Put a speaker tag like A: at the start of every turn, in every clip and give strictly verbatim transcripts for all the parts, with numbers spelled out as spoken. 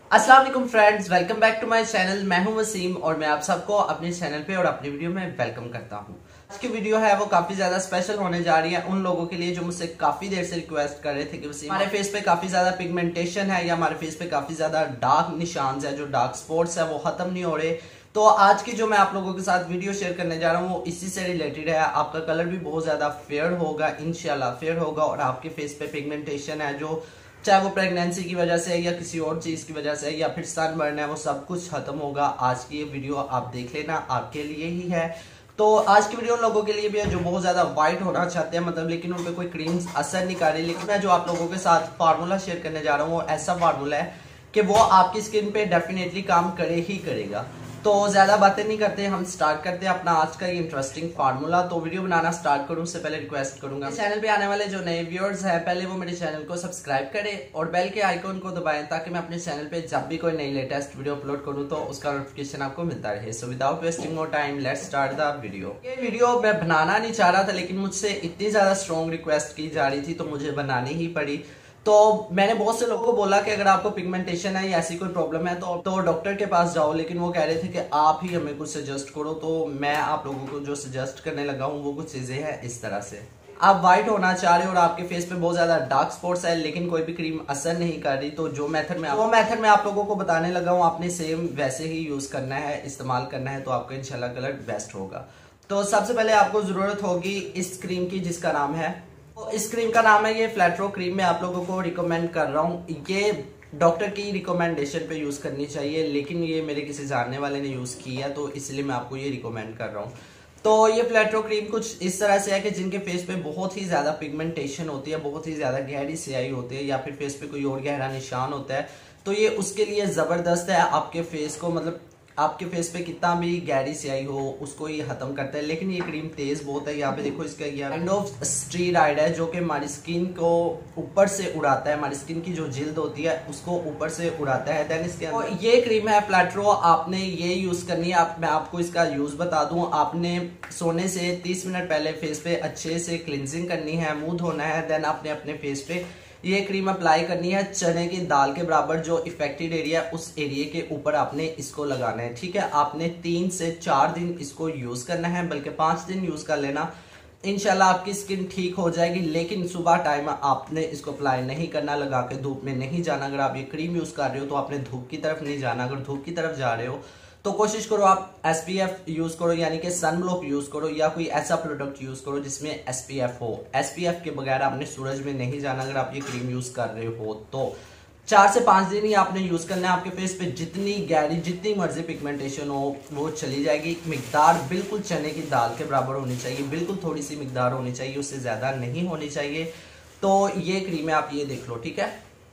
A: अस्सलाम वालेकुम friends, welcome back to my channel. मैं हूं वसीम और मैं आप सबको अपने चैनल पे और अपनी वीडियो में वेलकम करता हूं। आज की वीडियो है वो काफी ज्यादा स्पेशल होने जा रही है उन लोगों के लिए जो मुझसे काफी देर से रिक्वेस्ट कर रहे थे कि वसीम हमारे फेस पे काफी ज्यादा पिगमेंटेशन है या हमारे फेस पे काफी ज्यादा डार्क निशान है, जो डार्क स्पॉट्स है वो खत्म नहीं हो रहे। तो आज की जो मैं आप लोगों के साथ वीडियो शेयर करने जा रहा हूँ वो इसी से रिलेटेड है। आपका कलर भी बहुत ज्यादा फेयर होगा, इंशाल्लाह फेयर होगा, और आपके फेस पे पिगमेंटेशन है जो चाहे वो प्रेगनेंसी की वजह से है या किसी और चीज की वजह से है या फिर सनबर्न है, वो सब कुछ खत्म होगा। आज की ये वीडियो आप देख लेना, आपके लिए ही है। तो आज की वीडियो उन लोगों के लिए भी है जो बहुत ज्यादा व्हाइट होना चाहते हैं, मतलब लेकिन उन पर कोई क्रीम असर नहीं कर रही। लेकिन मैं जो आप लोगों के साथ फार्मूला शेयर करने जा रहा हूँ वो ऐसा फार्मूला है कि वो आपकी स्किन पे डेफिनेटली काम करे ही करेगा। तो ज्यादा बातें नहीं करते, हम स्टार्ट करते हैं अपना आज का ये इंटरेस्टिंग फार्मूला। तो वीडियो बनाना स्टार्ट करूं उससे पहले रिक्वेस्ट करूंगा चैनल पे आने वाले जो नए व्यूअर्स हैं पहले वो मेरे चैनल को सब्सक्राइब करें और बेल के आइकॉन को दबाएं ताकि मैं अपने चैनल पे जब भी कोई नई लेटेस्ट वीडियो अपलोड करूं तो उसका नोटिफिकेशन आपको मिलता रहे। So without wasting more time let's start the video. ये वीडियो मैं बनाना नहीं चाह रहा था लेकिन मुझसे इतनी ज्यादा स्ट्रॉन्ग रिक्वेस्ट की जा रही थी तो मुझे बनानी ही पड़ी। तो मैंने बहुत से लोगों को बोला कि अगर आपको पिगमेंटेशन है या ऐसी कोई प्रॉब्लम है तो तो डॉक्टर के पास जाओ, लेकिन वो कह रहे थे कि आप ही हमें कुछ सजेस्ट करो। तो मैं आप लोगों को जो सजेस्ट करने लगा हूँ वो कुछ चीजें हैं इस तरह से। आप व्हाइट होना चाह रहे हो और आपके फेस पे बहुत ज्यादा डार्क स्पॉट्स है लेकिन कोई भी क्रीम असर नहीं कर रही, तो जो मेथड में वो मेथड मैं आप लोगों को बताने लगा हूँ आपने सेम वैसे ही यूज करना है, इस्तेमाल करना है, तो आपका इंशाल्लाह कलर बेस्ट होगा। तो सबसे पहले आपको जरूरत होगी इस क्रीम की जिसका नाम है, तो इस क्रीम का नाम है ये फ्लैट्रो क्रीम। मैं आप लोगों को रिकमेंड कर रहा हूँ, ये डॉक्टर की रिकमेंडेशन पे यूज करनी चाहिए लेकिन ये मेरे किसी जानने वाले ने यूज की है तो इसलिए मैं आपको ये रिकमेंड कर रहा हूँ। तो ये फ्लैट्रो क्रीम कुछ इस तरह से है कि जिनके फेस पे बहुत ही ज्यादा पिगमेंटेशन होती है, बहुत ही ज्यादा गहरी स्याही होती है या फिर फेस पे कोई और गहरा निशान होता है, तो ये उसके लिए जबरदस्त है। आपके फेस को मतलब आपके फेस पे कितना भी गहरी स्याही हो उसको ये खत्म करता है। लेकिन ये क्रीम तेज बहुत है, यहाँ पे देखो इसका काइंड ऑफ स्टीरॉइड है जो कि हमारी स्किन को ऊपर से उड़ाता है, हमारी स्किन की जो जिल्द होती है उसको ऊपर से उड़ाता है। देन इसके अंदर तो ये क्रीम है फ्लैट्रो, आपने ये यूज करनी है। आप मैं आपको इसका यूज बता दूं, आपने सोने से तीस मिनट पहले फेस पे अच्छे से क्लिनजिंग करनी है, मुंह धोना है, देन आपने अपने फेस पे ये क्रीम अप्लाई करनी है। चने की दाल के बराबर जो इफेक्टेड एरिया है उस एरिया के ऊपर आपने इसको लगाना है, ठीक है। आपने तीन से चार दिन इसको यूज करना है, बल्कि पांच दिन यूज कर लेना, इंशाल्लाह आपकी स्किन ठीक हो जाएगी। लेकिन सुबह टाइम आपने इसको अप्लाई नहीं करना, लगा के धूप में नहीं जाना। अगर आप ये क्रीम यूज कर रहे हो तो आपने धूप की तरफ नहीं जाना। अगर धूप की तरफ जा रहे हो तो कोशिश करो आप एस पी एफ यूज करो, यानी कि सन ब्लॉक यूज करो या कोई ऐसा प्रोडक्ट यूज करो जिसमें एस पी एफ हो। एस पी एफ के बगैर आपने सूरज में नहीं जाना अगर आप ये क्रीम यूज कर रहे हो तो। चार से पांच दिन ही आपने यूज करना है। आपके फेस पे जितनी गहरी जितनी मर्जी पिगमेंटेशन हो वो चली जाएगी। मिकदार बिल्कुल चने की दाल के बराबर होनी चाहिए, बिल्कुल थोड़ी सी मिकदार होनी चाहिए, उससे ज्यादा नहीं होनी चाहिए। तो ये क्रीम है, आप ये देख लो, ठीक है।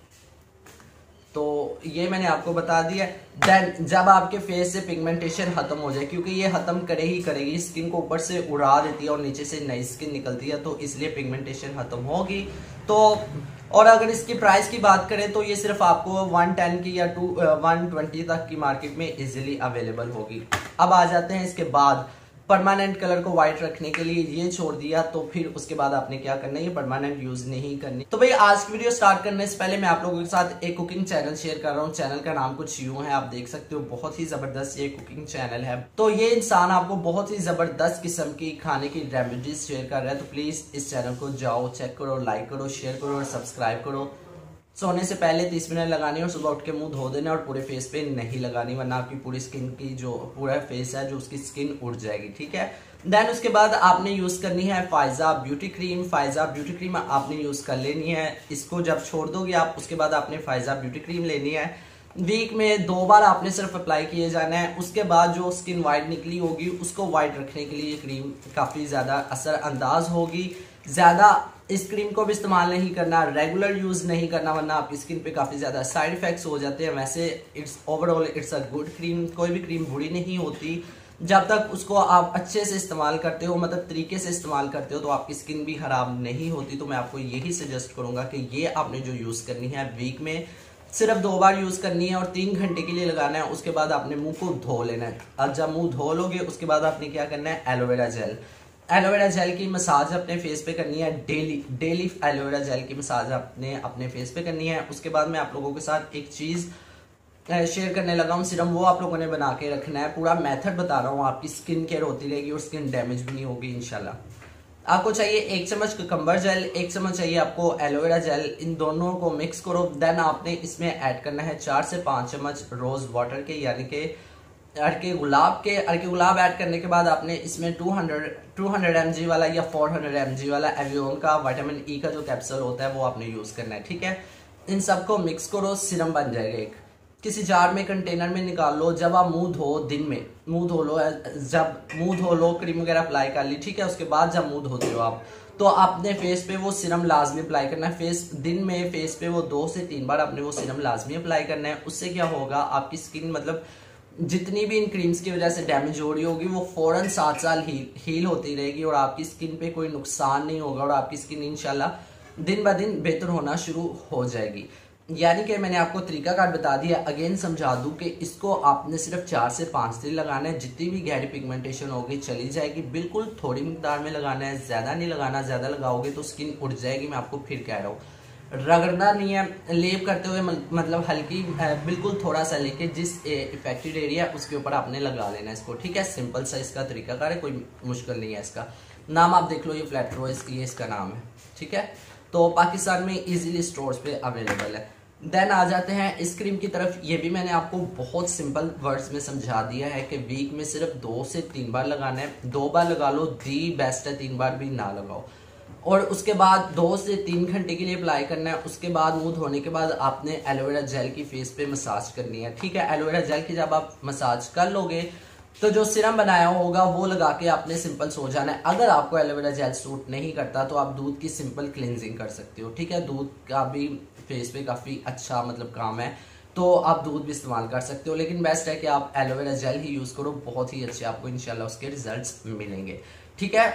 A: तो ये मैंने आपको बता दिया। देन जब आपके फेस से पिगमेंटेशन खत्म हो जाए, क्योंकि ये खत्म करे ही करेगी, स्किन को ऊपर से उड़ा देती है और नीचे से नई स्किन निकलती है, तो इसलिए पिगमेंटेशन खत्म होगी। तो और अगर इसकी प्राइस की बात करें तो ये सिर्फ आपको वन टेन की या टू वन ट्वेंटी तक की मार्केट में इजीली अवेलेबल होगी। अब आ जाते हैं इसके बाद परमानेंट कलर को व्हाइट रखने के लिए ये छोड़ दिया, तो फिर उसके बाद आपने क्या करना है, ये परमानेंट यूज नहीं करनी। तो भाई आज की वीडियो स्टार्ट करने से पहले मैं आप लोगों के साथ एक कुकिंग चैनल शेयर कर रहा हूँ। चैनल का नाम कुछ यूं है, आप देख सकते हो, बहुत ही जबरदस्त ये कुकिंग चैनल है। तो ये इंसान आपको बहुत ही जबरदस्त किस्म की खाने की रेसिपीज शेयर कर रहा है, तो प्लीज इस चैनल को जाओ, चेक करो, लाइक करो, शेयर करो और सब्सक्राइब करो। सोने से पहले तीस मिनट लगानी और सुबह उठ के मुंह धो देना और पूरे फेस पे नहीं लगानी, वरना आपकी पूरी स्किन की जो पूरा फेस है जो उसकी स्किन उड़ जाएगी, ठीक है। देन उसके बाद आपने यूज करनी है Faiza beauty cream. Faiza beauty cream आपने यूज कर लेनी है। इसको जब छोड़ दोगे आप उसके बाद आपने फायजा ब्यूटी क्रीम लेनी है। वीक में दो बार आपने सिर्फ अप्लाई किए जाना है। उसके बाद जो स्किन वाइट निकली होगी उसको वाइट रखने के लिए ये क्रीम काफी ज्यादा असरअंदाज होगी। ज्यादा इस क्रीम को भी इस्तेमाल नहीं करना, रेगुलर यूज नहीं करना, वरना आपकी स्किन पे काफी ज्यादा साइड इफेक्ट्स हो जाते हैं। वैसे it's overall it's a good cream, कोई भी क्रीम बुरी नहीं होती जब तक उसको आप अच्छे से इस्तेमाल करते हो, मतलब तरीके से इस्तेमाल करते हो, तो आपकी स्किन भी खराब नहीं होती। तो मैं आपको यही सजेस्ट करूंगा कि ये आपने जो यूज करनी है वीक में सिर्फ दो बार यूज करनी है और तीन घंटे के लिए लगाना है। उसके बाद आपने मुंह को धो लेना है। और जब मुंह धो लोगे उसके बाद आपने क्या करना है, एलोवेरा जेल एलोवेरा जेल की मसाज अपने फेस पे करनी है डेली डेली एलोवेरा जेल की मसाज अपने अपने फेस पे करनी है। उसके बाद मैं आप लोगों के साथ एक चीज शेयर करने लगा हूँ सीरम, वो आप लोगों ने बना के रखना है। पूरा मेथड बता रहा हूँ, आपकी स्किन केयर होती रहेगी और स्किन डैमेज भी नहीं होगी इंशाल्लाह। आपको चाहिए एक चम्मच कुकम्बर जेल, एक चम्मच चाहिए आपको एलोवेरा जेल। इन दोनों को मिक्स करो। देन आपने इसमें ऐड करना है चार से पाँच चम्मच रोज वाटर के, यानी कि अड़के गुलाब के। अड़के गुलाब ऐड करने के बाद आपने इसमें two hundred two hundred M G वाला या फोर हंड्रेड एम जी वाला एवियोन का विटामिन ई का जो कैप्सूल होता है वो आपने यूज करना है, ठीक है। इन सबको मिक्स करो, सीरम बन जाएगा एक। किसी जार में कंटेनर में निकाल लो। जब आप मुंह धो, दिन में मुंह धो लो, जब मुंह धो लो, क्रीम वगैरह अप्लाई कर ली, ठीक है। उसके बाद जब मुंह धोते हो आप, तो अपने फेस पे वो सीरम लाजमी अप्लाई करना है। फेस दिन में फेस पे वो दो से तीन बार आपने वो सीरम लाजमी अप्लाई करना है। उससे क्या होगा, आपकी स्किन मतलब जितनी भी इन क्रीम्स की वजह से डैमेज हो रही होगी वो फौरन सात साल हील हील होती रहेगी और आपकी स्किन पे कोई नुकसान नहीं होगा और आपकी स्किन इंशाल्लाह दिन ब दिन बेहतर होना शुरू हो जाएगी। यानी कि मैंने आपको तरीकाकार बता दिया, अगेन समझा दूं कि इसको आपने सिर्फ चार से पाँच दिन लगाना है। जितनी भी गहरी पिगमेंटेशन होगी चली जाएगी। बिल्कुल थोड़ी मिकदार में लगाना है, ज्यादा नहीं लगाना। ज्यादा लगाओगे तो स्किन उड़ जाएगी। मैं आपको फिर कह रहा हूँ, रगड़ना नहीं है। लेप करते हुए मतलब हल्की बिल्कुल थोड़ा सा लेके जिस इफेक्टेड एरिया उसके ऊपर आपने लगा लेना है इसको, ठीक है। सिंपल सा इसका तरीकाकार है, कोई मुश्किल नहीं है। इसका नाम आप देख लो, ये फ्लैटरो ये इसका नाम है, ठीक है। तो पाकिस्तान में इजीली स्टोर्स पे अवेलेबल है। देन आ जाते हैं इस क्रीम की तरफ। ये भी मैंने आपको बहुत सिंपल वर्ड्स में समझा दिया है कि वीक में सिर्फ दो से तीन बार लगाना है। दो बार लगा लो, दी बेस्ट है, तीन बार भी ना लगाओ। और उसके बाद दो से तीन घंटे के लिए अप्लाई करना है। उसके बाद मुंह धोने के बाद आपने एलोवेरा जेल की फेस पे मसाज करनी है, ठीक है। एलोवेरा जेल की जब आप मसाज कर लोगे तो जो सीरम बनाया होगा वो लगा के आपने सिंपल सो जाना है। अगर आपको एलोवेरा जेल सूट नहीं करता तो आप दूध की सिंपल क्लिनजिंग कर सकते हो, ठीक है। दूध का भी फेस पे काफी अच्छा मतलब काम है, तो आप दूध भी इस्तेमाल कर सकते हो। लेकिन बेस्ट है कि आप एलोवेरा जेल ही यूज करो, बहुत ही अच्छे आपको इंशाल्लाह उसके रिजल्ट्स मिलेंगे, ठीक है।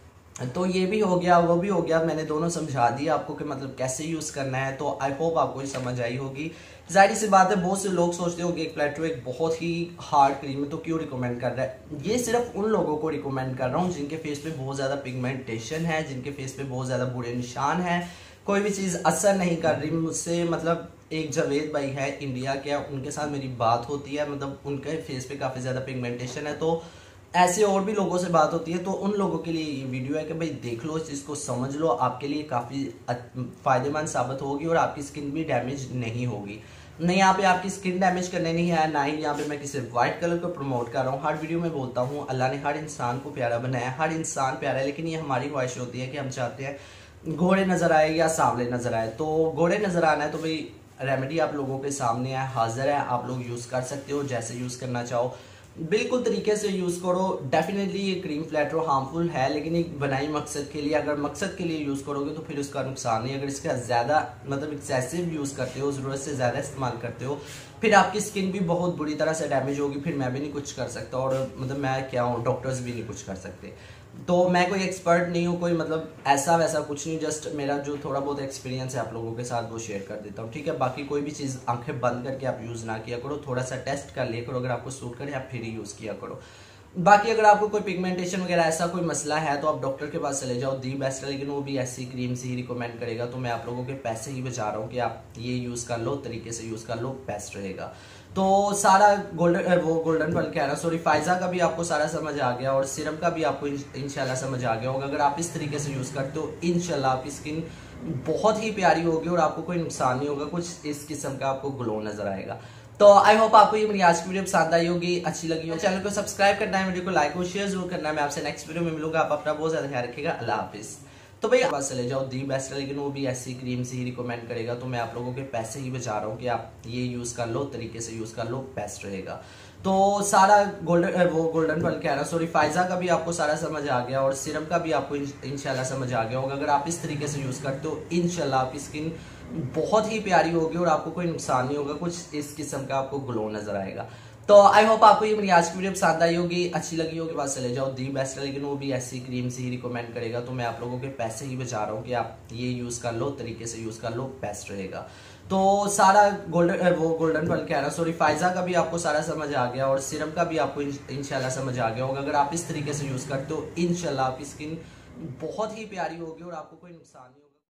A: तो ये भी हो गया, वो भी हो गया। मैंने दोनों समझा दिया आपको कि मतलब कैसे यूज करना है। तो आई होप आपको ये समझ आई होगी। जाहिर सी बात है, बहुत से लोग सोचते हो कि एक फ्लैटरो एक बहुत ही हार्ड क्रीम है तो क्यों रिकमेंड कर रहा है। ये सिर्फ उन लोगों को रिकमेंड कर रहा हूँ जिनके फेस पे बहुत ज्यादा पिगमेंटेशन है, जिनके फेस पे बहुत ज्यादा बुरे निशान है, कोई भी चीज असर नहीं कर रही। मुझसे मतलब एक जावेद भाई है इंडिया के, उनके साथ मेरी बात होती है, मतलब उनके फेस पे काफी ज्यादा पिगमेंटेशन है। तो ऐसे और भी लोगों से बात होती है। तो उन लोगों के लिए ये वीडियो है कि भाई देख लो, इस चीज को समझ लो, आपके लिए काफी फायदेमंद साबित होगी और आपकी स्किन भी डैमेज नहीं होगी। नहीं, यहाँ पे आपकी स्किन डैमेज करने नहीं है, ना ही यहाँ पे मैं किसी व्हाइट कलर को प्रमोट कर रहा हूँ। हर वीडियो में बोलता हूँ अल्लाह ने हर इंसान को प्यारा बनाया, हर इंसान प्यारा है। लेकिन ये हमारी ख्वाहिश होती है कि हम चाहते हैं घोड़े नजर आए या सांवले नजर आए। तो घोड़े नजर आना है तो भाई रेमेडी आप लोगों के सामने है, हाजिर है, आप लोग यूज कर सकते हो जैसे यूज करना चाहो, बिल्कुल तरीके से यूज करो। डेफिनेटली ये क्रीम फ्लैटरो हार्मफुल है, लेकिन एक बनाई मकसद के लिए, अगर मकसद के लिए यूज करोगे तो फिर उसका नुकसान नहीं। अगर इसका ज्यादा मतलब एक्सेसिव यूज करते हो, जरूरत से ज्यादा इस्तेमाल करते हो, फिर आपकी स्किन भी बहुत बुरी तरह से डैमेज होगी। फिर मैं भी नहीं कुछ कर सकता और मतलब मैं क्या हूँ, डॉक्टर्स भी नहीं कुछ कर सकते। तो मैं कोई एक्सपर्ट नहीं हूँ, कोई मतलब ऐसा वैसा कुछ नहीं, जस्ट मेरा जो थोड़ा बहुत एक्सपीरियंस है आप लोगों के साथ वो शेयर कर देता हूँ, ठीक है। बाकी कोई भी चीज़ आंखें बंद करके आप यूज़ ना किया करो, थोड़ा सा टेस्ट कर लिया करो, अगर आपको सूट करे आप फिर ही यूज़ किया करो। बाकी अगर आपको कोई पिगमेंटेशन वगैरह ऐसा कोई मसला है तो आप डॉक्टर के पास चले जाओ, दी बेस्ट है, लेकिन वो भी ऐसी क्रीम से ही रिकमेंड करेगा। तो मैं आप लोगों के पैसे ही बचा रहा हूँ कि आप ये यूज़ कर लो, तरीके से यूज़ कर लो, बेस्ट रहेगा। तो सारा गोल्डन वो गोल्डन पल कह रहा सॉरी फायजा का भी आपको सारा समझ आ गया और सीरम का भी आपको इंशाल्लाह समझ आ गया होगा। अगर आप इस तरीके से यूज़ करते हो इंशाल्लाह आपकी स्किन बहुत ही प्यारी होगी और आपको कोई नुकसान नहीं होगा, कुछ इस किस्म का आपको ग्लो नजर आएगा। तो आई होप आपको ये मेरी आज की वीडियो पसंद आई होगी, अच्छी लगी हो। चैनल को सब्सक्राइब करना है, वीडियो को लाइक और शेयर जरूर करना है। मैं आपसे नेक्स्ट वीडियो में मिलूंगा, आप अपना बहुत ज्यादा ख्याल रखिएगा। अल्लाह हाफिज। तो भैया पास चले जाओ, दी बेस्ट है, लेकिन वो भी ऐसी क्रीम से ही रिकमेंड करेगा। तो मैं आप लोगों के पैसे ही बचा रहा हूँ कि आप ये यूज कर लो, तरीके से यूज कर लो, बेस्ट रहेगा। तो सारा गोल्डन वो गोल्डन पल कह रहा सॉरी फायजा का भी आपको सारा समझ आ गया और सीरम का भी आपको इंशाल्लाह समझ आ गया होगा। अगर आप इस तरीके से यूज करते हो इंशाल्लाह आपकी स्किन बहुत ही प्यारी होगी और आपको कोई नुकसान नहीं होगा, कुछ इस किस्म का आपको ग्लो नजर आएगा। तो आई होप आपको ये मेरी आज की वीडियो पसंद आई होगी, अच्छी लगी होगी, पास चले जाओ, दी बेस्ट है, लेकिन वो भी ऐसी क्रीम से ही रिकमेंड करेगा। तो मैं आप लोगों के पैसे ही बचा रहा हूँ कि आप ये यूज कर लो, तरीके से यूज कर लो, बेस्ट रहेगा। तो सारा गोल्डन वो गोल्डन पल कह रहा सॉरी फायजा का भी आपको सारा समझ आ गया और सीरम का भी आपको इंशाल्लाह समझ आ गया होगा। अगर आप इस तरीके से यूज करते हो इंशाल्लाह आपकी स्किन बहुत ही प्यारी होगी और आपको कोई नुकसान नहीं होगा।